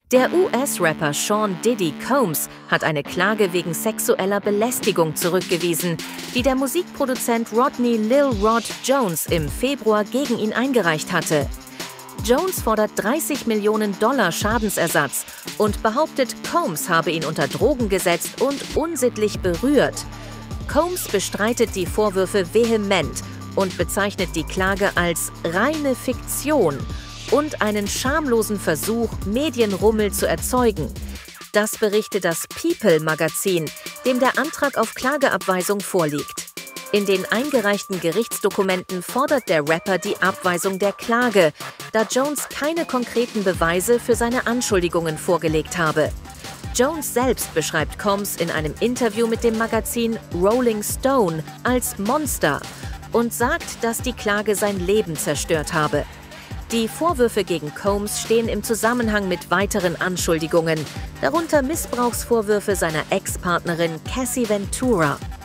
Der US-Rapper Sean Diddy Combs hat eine Klage wegen sexueller Belästigung zurückgewiesen, die der Musikproduzent Rodney Lil Rod Jones im Februar gegen ihn eingereicht hatte. Jones fordert $30 Millionen Schadensersatz und behauptet, Combs habe ihn unter Drogen gesetzt und unsittlich berührt. Combs bestreitet die Vorwürfe vehement und bezeichnet die Klage als reine Fiktion und einen schamlosen Versuch, Medienrummel zu erzeugen. Das berichtet das People-Magazin, dem der Antrag auf Klageabweisung vorliegt. In den eingereichten Gerichtsdokumenten fordert der Rapper die Abweisung der Klage, da Jones keine konkreten Beweise für seine Anschuldigungen vorgelegt habe. Jones selbst beschreibt Combs in einem Interview mit dem Magazin Rolling Stone als Monster und sagt, dass die Klage sein Leben zerstört habe. Die Vorwürfe gegen Combs stehen im Zusammenhang mit weiteren Anschuldigungen, darunter Missbrauchsvorwürfe seiner Ex-Partnerin Cassie Ventura.